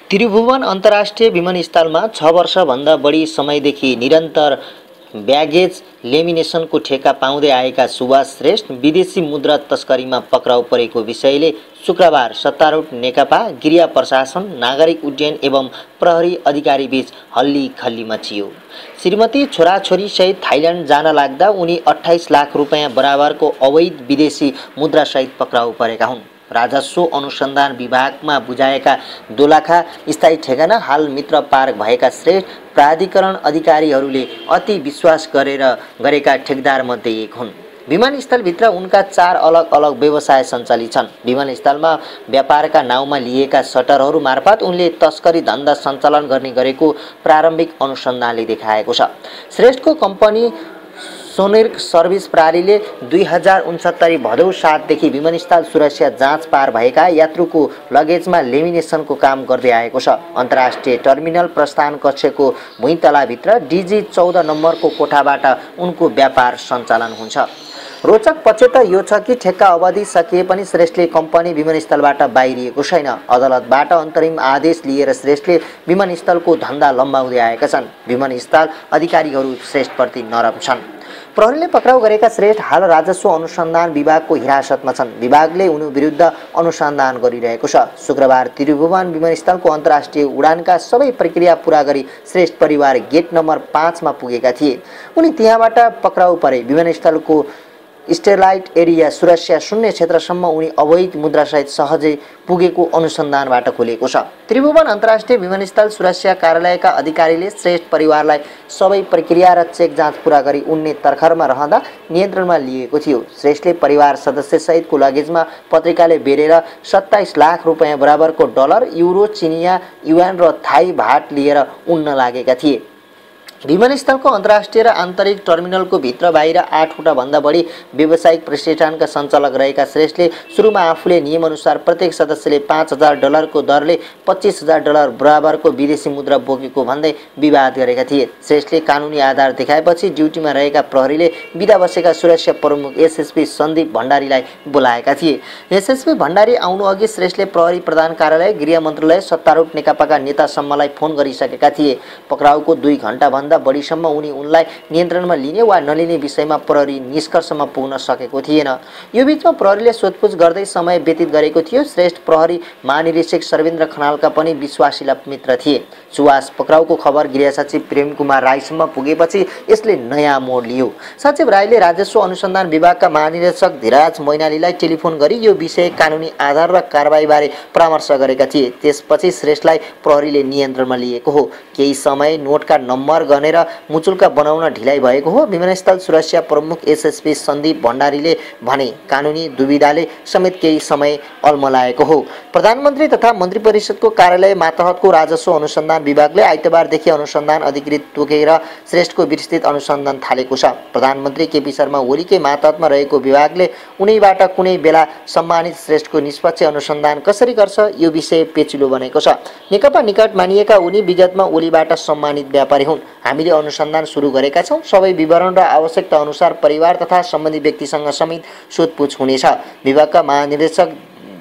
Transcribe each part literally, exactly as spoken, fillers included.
त्रिभुवन अन्तर्राष्ट्रिय विमानस्थलमा छ वर्षभन्दा बढी समयदेखि निरन्तर ब्यागेज लेमिनेसनको ठेक्का पाउँदै आएका सुभाष श्रेष्ठ विदेशी मुद्रा तस्करीमा पक्राउ परेको विषयले शुक्रबार सत्तारूढ नेकपा, गृह प्रशासन, नागरिक उड्डयन एवं प्रहरी अधिकारी बीच हल्ली खल्ली मचियो। श्रीमती छोराछोरीसहित थाइल्यान्ड जान लाग्दा उनी अठाइस लाख रुपियाँ बराबरको अवैध विदेशी मुद्रासहित पक्राउ परेका हुन्। राजस्व अनुसन्धान विभागमा बुझाएका दोलखा स्थायी ठेगाना हाल मित्र पार्क भएका श्रेष्ठ प्राधिकरण अधिकारीहरूले अति विश्वास गरेर गरेका ठेकदार मध्ये एक हुन्। विमानस्थलभित्र उनका चार अलग अलग व्यवसाय सञ्चालित छन्। विमानस्थलमा व्यापारका नाउँमा लिएका सटरहरू मार्फत उनले तस्करी धन्दा सञ्चालन गर्ने गरेको प्रारम्भिक अनुसन्धानले देखाएको छ। श्रेष्ठको कम्पनी सोनेर्क सर्भिस प्रणालीले दुई हजार उनसत्तरी भदौ सातदेखि विमानस्थल सुरक्षा जाँच पार भएका यात्रुको लगेजमा लेमिनेसनको काम गर्दै आएको छ। अन्तर्राष्ट्रिय टर्मिनल प्रस्थान कक्षको भुइँतलाभित्र डिजी चौध नम्बरको कोठाबाट उनको व्यापार सञ्चालन हुन्छ। रोचक पक्ष त यो छ कि ठेक्का अवधि सकिए पनि श्रेष्ठले कम्पनी विमानस्थलबाट बाहिरिएको छैन। अदालतबाट अन्तरिम आदेश लिएर श्रेष्ठले विमानस्थलको धन्दा लम्बाउँदै आएका छन्। विमानस्थल अधिकारीहरू श्रेष्ठप्रति नरम छन्। प्रहरीले पक्राउ गरेका श्रेष्ठ हाल राजस्व अनुसन्धान विभागको हिरासतमा छन्। विभागले उनी विरुद्ध अनुसन्धान गरिरहेको छ। शुक्रबार त्रिभुवन विमानस्थलको अन्तर्राष्ट्रिय उडानका सबै प्रक्रिया पूरा गरी श्रेष्ठ परिवार गेट नम्बर पाँचमा पुगेका थिए। उनी त्यहाँबाट पक्राउ परे। विमानस्थलको स्टेलाइट एरिया सुरक्षा शून्य क्षेत्रसम्म उनी अवैध मुद्रासहित सहजै पुगेको अनुसन्धानबाट खुलेको छ। त्रिभुवन अन्तर्राष्ट्रिय विमानस्थल सुरक्षा कार्यालयका अधिकारीले श्रेष्ठ परिवारलाई सबै प्रक्रिया र चेक जाँच पूरा गरी उनले तर्खरमा रहँदा नियन्त्रणमा लिएको थियो। श्रेष्ठले परिवार सदस्यसहितको लगेजमा पत्रिकाले बेरेर सत्ताइस लाख रुपियाँ बराबरको डलर, युरो, चिनिया युआन र थाई भाट लिएर उड्न लागेका थिए। विमानस्थलको अन्तर्राष्ट्रिय र आन्तरिक टर्मिनलको भित्र बाहिर आठवटा भन्दा बढी व्यावसायिक प्रतिष्ठानका सञ्चालक रहेका श्रेष्ठले सुरुमा आफूले नियमअनुसार प्रत्येक सदस्यले पाँच हजार डलरको दरले पच्चिस हजार डलर बराबरको विदेशी मुद्रा बोकेको भन्दै विवाद गरेका थिए। श्रेष्ठले कानुनी आधार देखाएपछि ड्युटीमा रहेका प्रहरीले बिदा बसेका सुरक्षा प्रमुख एसएसपी सन्दीप भण्डारीलाई बोलाएका थिए। एसएसपी भण्डारी आउनु अघि श्रेष्ठले प्रहरी प्रधान कार्यालय, गृह मन्त्रालय, सत्तारूढ नेकपाका नेतासम्मलाई फोन गरिसकेका थिए। पक्राउको दुई घण्टा भन्दा बढीसम्म उनी उनलाई नियन्त्रणमा लिने वा नलिने विषयमा प्रहरी निष्कर्षमा पुग्न सकेको थिएन। यो बीचमा प्रहरीले सोधपुछ गर्दै समय व्यतीत गरेको थियो। श्रेष्ठ प्रहरी महानिरीक्षक सर्वेन्द्र खनालका पनि विश्वासिला मित्र थिए। सुवास पक्राउको खबर गृह सचिव प्रेम कुमार राईसम्म पुगेपछि यसले नयाँ मोड लियो। सचिव राईले राजस्व अनुसन्धान विभागका महानिरीक्षक धीराज मैनालीलाई टेलिफोन गरी यो विषय कानुनी आधार र कारबाहीबारे परामर्श गरेका थिए। त्यसपछि श्रेष्ठलाई प्रहरीले नियन्त्रणमा लिएको हो। केही समय नोटका नम्बर गनेर मुचुल्का बनाउन ढिलाइ भएको हो। विमानस्थल सुरक्षा प्रमुख एसएसपी सन्दीप भण्डारीले भने कानुनी दुविधाले समेत केही समय अल्मलाएको हो। प्रधानमन्त्री तथा मन्त्री परिषदको कार्यालय मातहतको राजस्व अनुसन्धान विभागले आइतबारदेखि अनुसन्धान अधिकृत तोकेर श्रेष्ठको विस्तृत अनुसन्धान थालेको छ। प्रधानमन्त्री केपी शर्मा ओलीकै मातहतमा रहेको विभागले उनैबाट कुनै बेला सम्मानित श्रेष्ठको निष्पक्ष अनुसन्धान कसरी गर्छ यो विषय पेचिलो बनेको छ। नेकपा निकट मानिएका उनी विगतमा ओलीबाट सम्मानित व्यापारी हुन्। हामीले अनुसन्धान सुरु गरेका छौँ। सबै विवरण र आवश्यकता अनुसार परिवार तथा सम्बन्धित व्यक्तिसँग समेत सोधपुछ हुनेछ। विभागका महानिर्देशक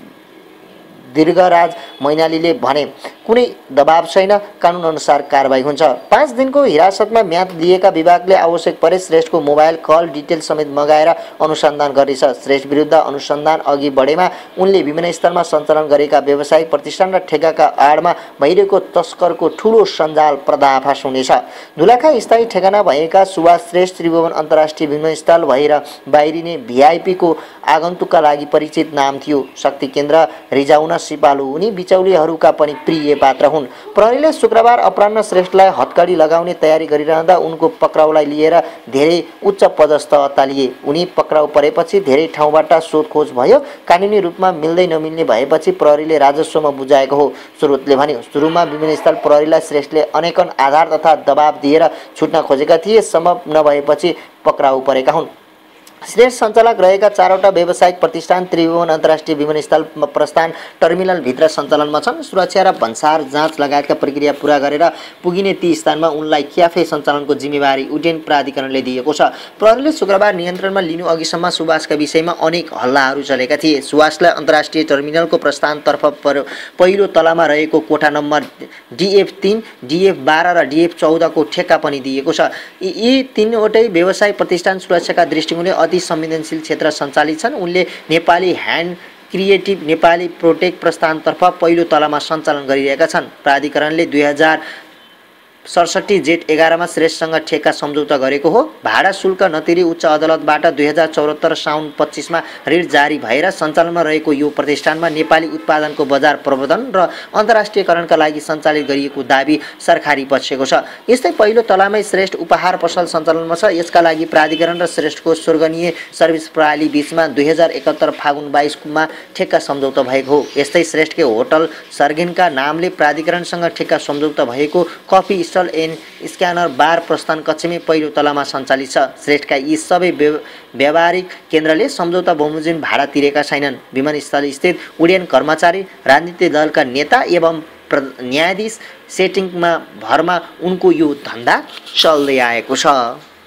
दीर्घराज मैनालीले भने कुनै दबाव छैन, कानुन अनुसार कारबाही हुन्छ। पाँच दिनको हिरासतमा म्याद लिएका विभागले आवश्यक परे श्रेष्ठको मोबाइल कल डिटेल समेत मगाएर अनुसन्धान गर्नेछ। श्रेष्ठ विरुद्ध अनुसन्धान अघि बढेमा उनले विमानस्थलमा सञ्चालन गरेका व्यावसायिक प्रतिष्ठान र ठेगाका आडमा भइरहेको तस्करको ठूलो सञ्जाल पर्दाफास हुनेछ। धुलाखा स्थायी ठेगाना भएका सुभाष श्रेष्ठ त्रिभुवन अन्तर्राष्ट्रिय विमानस्थल भएर बाहिरिने भिआइपीको आगन्तुकका लागि परिचित नाम थियो। शक्ति केन्द्र रिजाउन सिपालु उनी बिचौलिएहरूका पनि प्रिय पात्र हुन्। प्रहरीले शुक्रबार अपराह्न श्रेष्ठलाई हतकडी लगाउने तयारी गरिरहँदा उनको पक्राउलाई लिएर धेरै उच्च पदस्थ अत्तालिए। उनी पक्राउ परेपछि धेरै ठाउँबाट सोधखोज भयो। कानुनी रूपमा मिल्दै नमिल्ने भएपछि प्रहरीले राजस्वमा बुझाएको हो। स्रोतले भन्यो सुरुमा विमानस्थल प्रहरीलाई श्रेष्ठले अनेकन आधार तथा दबाब दिएर छुट्न खोजेका थिए। सम्भव नभएपछि पक्राउ परेका हुन्। श्रेष्ठ सञ्चालक रहेका चारवटा व्यावसायिक प्रतिष्ठान त्रिभुवन अन्तर्राष्ट्रिय विमानस्थल प्रस्थान टर्मिनलभित्र सञ्चालनमा छन्। सुरक्षा र भन्सार जाँच लगायतका प्रक्रिया पूरा गरेर पुगिने ती स्थानमा उनलाई क्याफे सञ्चालनको जिम्मेवारी उड्डयन प्राधिकरणले दिएको छ। प्रहरीले शुक्रबार नियन्त्रणमा लिनु अघिसम्म सुवासका विषयमा अनेक हल्लाहरू चलेका थिए। सुवासलाई अन्तर्राष्ट्रिय टर्मिनलको प्रस्थानतर्फ पहिलो तलामा रहेको कोठा नम्बर डिएफ तीन, डिएफ बाह्र र डिएफ चौधको ठेक्का पनि दिएको छ। यी तीनवटै व्यवसाय प्रतिष्ठान सुरक्षाका दृष्टिकोणले अति संवेदनशील क्षेत्र सञ्चालित छन्। उनले Nepali hand creative Nepali protect प्रस्थानतर्फ पहिलो तलामा सञ्चालन गरिरहेका छन्। प्राधिकरणले दुई हजार सडसठी जेठ एघारमा श्रेष्ठसँग ठेक्का सम्झौता गरेको हो। भाडा शुल्क नतिरी उच्च अदालतबाट दुई हजार चौहत्तर साउन पच्चिसमा ऋण जारी भएर सञ्चालनमा रहेको यो प्रतिष्ठानमा नेपाली उत्पादनको बजार प्रबन्धन र अन्तर्राष्ट्रियकरणका लागि सञ्चालित गरिएको दाबी सरकारी पक्षको छ। यस्तै पहिलो तलामै श्रेष्ठ उपहार पसल सञ्चालनमा छ। यसका लागि प्राधिकरण र श्रेष्ठको स्वर्गनीय सर्भिस प्रणाली बीचमा दुई हजार एकहत्तर फागुन बाइसमा ठेक्का सम्झौता भएको हो। यस्तै श्रेष्ठकै होटल सर्गेनका नामले प्राधिकरणसँग ठेक्का सम्झौता भएको कफी एन स्क्यानर बार प्रस्थान कक्षमै पहिलो तलामा सञ्चालित छ। श्रेष्ठका यी सबै व्यावहारिक केन्द्रले सम्झौता बमोजिम भाडा तिरेका छैनन्। विमानस्थल स्थित उड्डयन कर्मचारी, राजनीतिक दलका नेता एवं न्यायाधीश सेटिङमा भरमा उनको यो धन्दा चल्दै आएको छ।